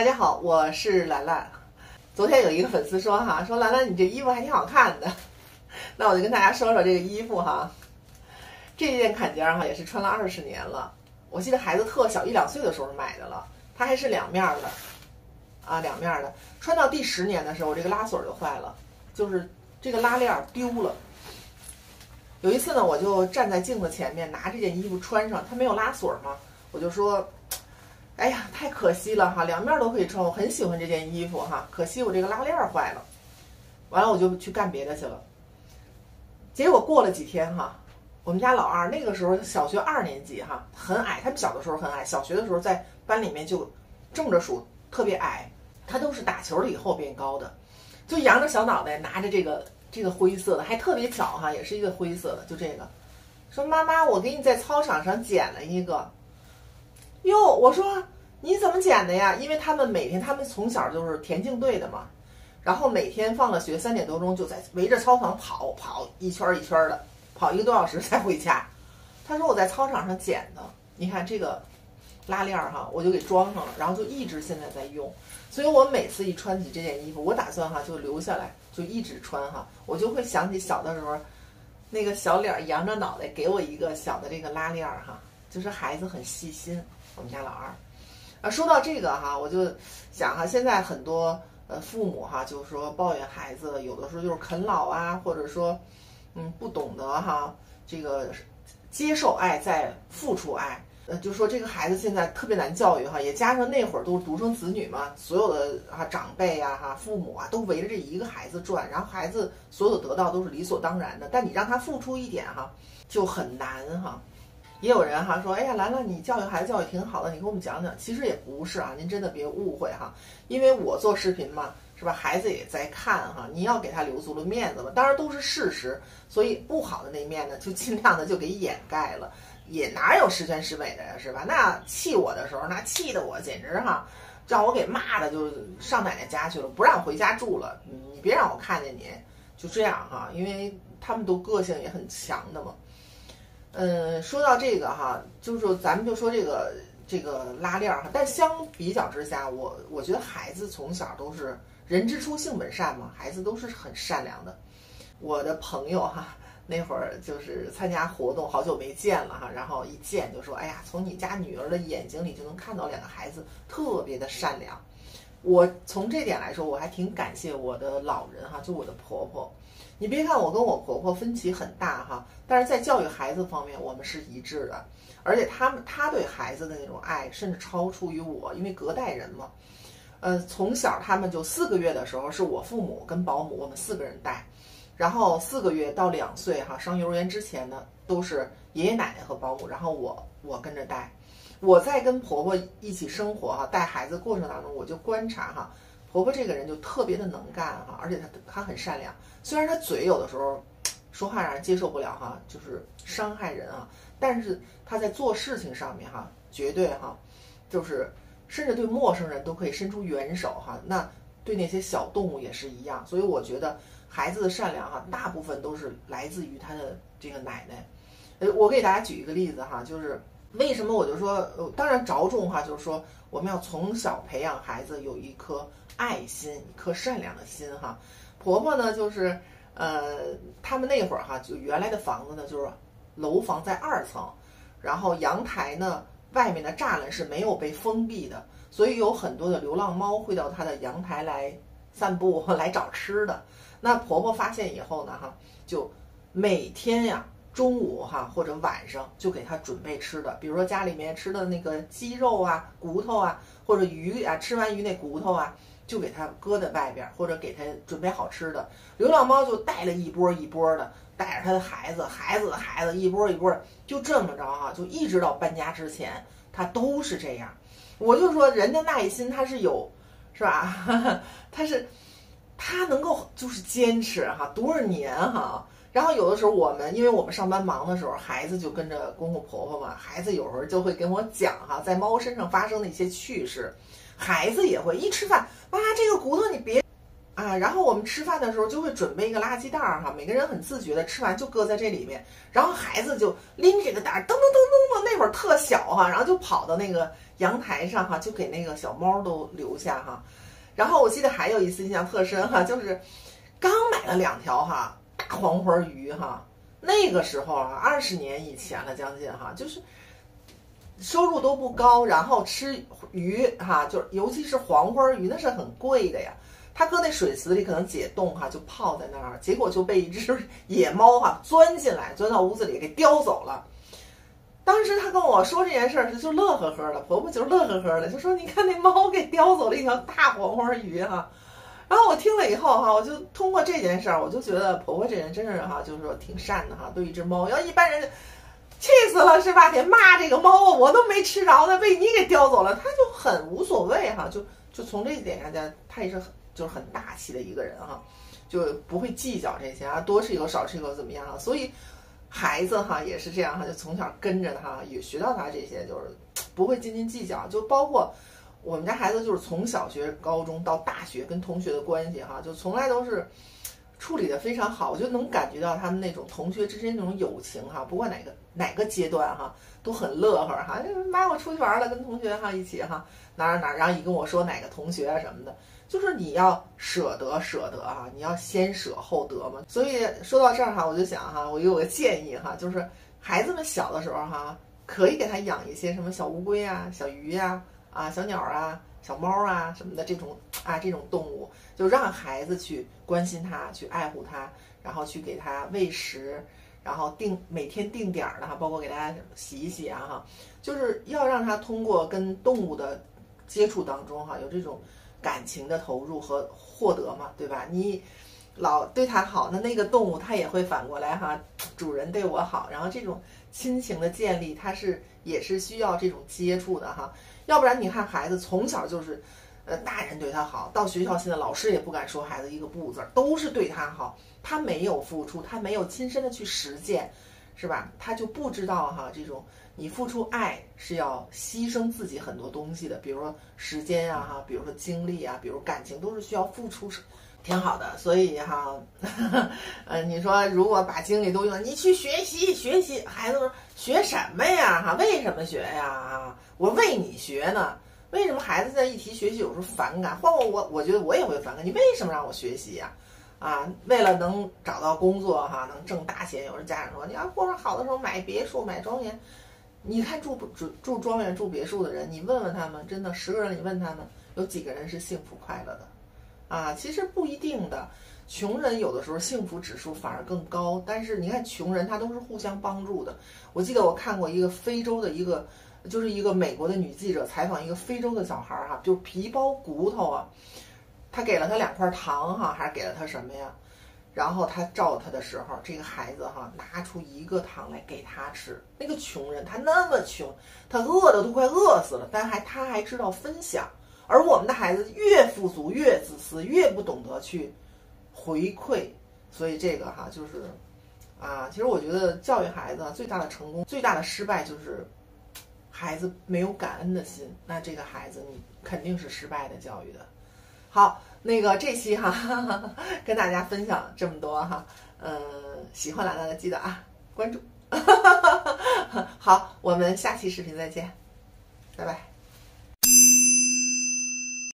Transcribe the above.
大家好，我是兰兰。昨天有一个粉丝说说兰兰你这衣服还挺好看的，那我就跟大家说说这个衣服这件坎肩也是穿了20年了。我记得孩子特小1、2岁的时候买的了，它还是两面的两面的。穿到第10年的时候，这个拉锁就坏了，就是这个拉链丢了。有一次呢，我就站在镜子前面拿这件衣服穿上，它没有拉锁嘛，我就说哎呀，太可惜了两面都可以穿，我很喜欢这件衣服可惜我这个拉链坏了。完了我就去干别的去了。结果过了几天我们家老二那个时候小学2年级很矮，他们小的时候很矮，小学的时候在班里面就正着数特别矮，他都是打球了以后变高的，就扬着小脑袋拿着这个灰色的，还特别巧也是一个灰色的，就这个，说妈妈我给你在操场上捡了一个。哟，我说你怎么捡的呀？因为他们从小就是田径队的嘛，然后每天放了学3点多钟就在围着操场跑一圈一圈的，跑1个多小时才回家。他说我在操场上捡的，你看这个拉链我就给装上了，然后就一直现在在用。所以我每次一穿起这件衣服，我打算就留下来，就一直穿我就会想起小的时候那个小脸扬着脑袋给我一个小的这个拉链就是孩子很细心。我们家老二说到这个我就想现在很多父母就是说抱怨孩子有的时候就是啃老或者说不懂得这个接受爱再付出爱，就说这个孩子现在特别难教育也加上那会儿都是独生子女嘛，所有的长辈父母都围着这一个孩子转，然后孩子所有得到都是理所当然的，但你让他付出一点就很难也有人说，哎呀，兰兰，你教育孩子教育挺好的，你给我们讲讲。其实也不是您真的别误会因为我做视频嘛，是吧？孩子也在看你要给他留足了面子嘛，当然都是事实，所以不好的那面呢，就尽量的就给掩盖了，也哪有十全十美的呀，是吧？那气我的时候，那气得我简直让我给骂的就上奶奶家去了，不让回家住了，你别让我看见你，就这样因为他们都个性也很强的嘛。说到这个就是咱们就说这个拉链但相比较之下，我觉得孩子从小都是人之初性本善嘛，孩子都是很善良的。我的朋友那会儿就是参加活动，好久没见了然后一见就说，哎呀，从你家女儿的眼睛里就能看到2个孩子特别的善良。我从这点来说，我还挺感谢我的老人就我的婆婆。你别看我跟我婆婆分歧很大但是在教育孩子方面我们是一致的，而且她对孩子的那种爱甚至超出于我，因为隔代人嘛。从小他们就4个月的时候是我父母跟保姆我们4个人带，然后4个月到2岁上幼儿园之前呢都是爷爷奶奶和保姆，然后我跟着带。我在跟婆婆一起生活带孩子过程当中，我就观察婆婆这个人就特别的能干而且她很善良，虽然她嘴有的时候说话让人接受不了就是伤害人但是她在做事情上面绝对就是甚至对陌生人都可以伸出援手那对那些小动物也是一样。所以我觉得孩子的善良大部分都是来自于他的这个奶奶。我给大家举一个例子就是为什么我就说当然着重就是说我们要从小培养孩子有一颗爱心，一颗善良的心婆婆呢就是他们那会儿就原来的房子呢就是楼房在2层，然后阳台呢外面的栅栏是没有被封闭的，所以有很多的流浪猫会到她的阳台来散步来找吃的。那婆婆发现以后呢就每天中午或者晚上就给他准备吃的，比如说家里面吃的那个鸡肉骨头或者鱼吃完鱼那骨头就给他搁在外边，或者给他准备好吃的。流浪猫就带了一波一波的，带着他的孩子的孩子一波一波的，就这么着就一直到搬家之前他都是这样。我就说人的耐心他是有，是吧他能够就是坚持多少年然后有的时候因为我们上班忙的时候，孩子就跟着公公婆婆嘛，孩子有时候就会跟我讲在猫身上发生的一些趣事。孩子也会一吃饭，妈这个骨头你别啊，然后我们吃饭的时候就会准备一个垃圾袋儿哈，每个人很自觉的吃完就搁在这里面，然后孩子就拎这个袋儿，噔噔噔噔的，那会儿特小哈，然后就跑到那个阳台上哈，就给那个小猫都留下哈。然后我记得还有一次印象特深哈，就是刚买了2条哈大黄花鱼哈，那个时候啊20年以前了将近哈，就是收入都不高，然后吃鱼哈，就是尤其是黄花鱼那是很贵的呀。他搁那水池里可能解冻哈，就泡在那儿，结果就被一只野猫哈钻进来，钻到屋子里给叼走了。当时他跟我说这件事儿时就乐呵呵的，婆婆就乐呵呵的，就说你看那猫给叼走了一条大黄花鱼哈。然后我听了以后哈，我就通过这件事儿，我就觉得婆婆这人真是哈，就是说挺善的哈，对一只猫，要一般人气死了是吧？得骂这个猫，我都没吃着呢，被你给叼走了，他就很无所谓哈，就从这一点上讲，他也是就是很大气的一个人哈，就不会计较这些啊，多吃一口少吃一口怎么样啊？所以孩子哈也是这样哈，就从小跟着他，也学到他这些，就是不会斤斤计较。就包括我们家孩子，就是从小学、高中到大学跟同学的关系哈，就从来都是处理的非常好，我就能感觉到他们那种同学之间那种友情哈，不管哪个阶段哈，都很乐呵哈。妈，我出去玩了，跟同学哈一起哈哪，然后一跟我说哪个同学啊什么的。就是你要舍得啊，你要先舍后得嘛。所以说到这儿哈，我就想哈，我有个建议哈，就是孩子们小的时候哈，可以给他养一些什么小乌龟啊、小鱼呀、小鸟啊、小猫啊什么的这种动物，就让孩子去关心它，去爱护它，然后去给它喂食，然后每天定点的哈，包括给它洗一洗啊哈，就是要让它通过跟动物的接触当中哈，有这种感情的投入和获得嘛，对吧？你老对它好，那个动物它也会反过来哈，主人对我好，然后这种亲情的建立，它也是需要这种接触的哈，要不然你看孩子从小就是大人对他好，到学校现在老师也不敢说孩子一个不字，都是对他好，他没有付出，他没有亲身的去实践，是吧？他就不知道哈，这种你付出爱是要牺牲自己很多东西的，比如说时间啊哈，比如说精力啊，比如感情都是需要付出，挺好的。所以哈，你说如果把精力都用，你去学习，孩子说学什么呀哈？为什么学呀啊？我为你学呢。为什么孩子在一提学习有时候反感？换我觉得我也会反感。你为什么让我学习呀？为了能找到工作哈，能挣大钱。有人家长说，你要过上好的时候买别墅、买庄园。你看住庄园、住别墅的人，你问问他们，真的10个人你问他们，有几个人是幸福快乐的？其实不一定的。穷人有的时候幸福指数反而更高，但是你看穷人他都是互相帮助的。我记得我看过一个非洲的就是一个美国的女记者采访一个非洲的小孩哈，就皮包骨头啊，他给了他2块糖哈，还是给了他什么呀？然后他照他的时候，这个孩子哈拿出1个糖来给他吃。那个穷人他那么穷，他饿的都快饿死了，但他还知道分享。而我们的孩子越富足越自私，越不懂得去回馈。所以这个哈就是其实我觉得教育孩子最大的成功、最大的失败就是孩子没有感恩的心，那这个孩子你肯定是失败的教育的。好，这期哈跟大家分享这么多哈，喜欢兰兰的记得关注。好，我们下期视频再见，拜拜。